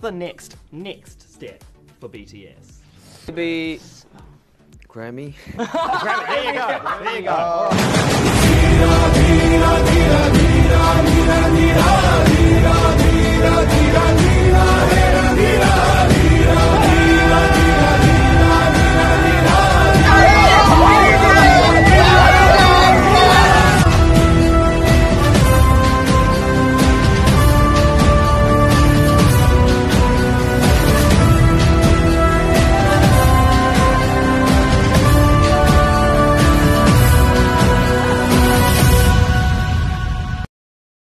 the next step for BTS? Maybe Grammy. There you go. There you go.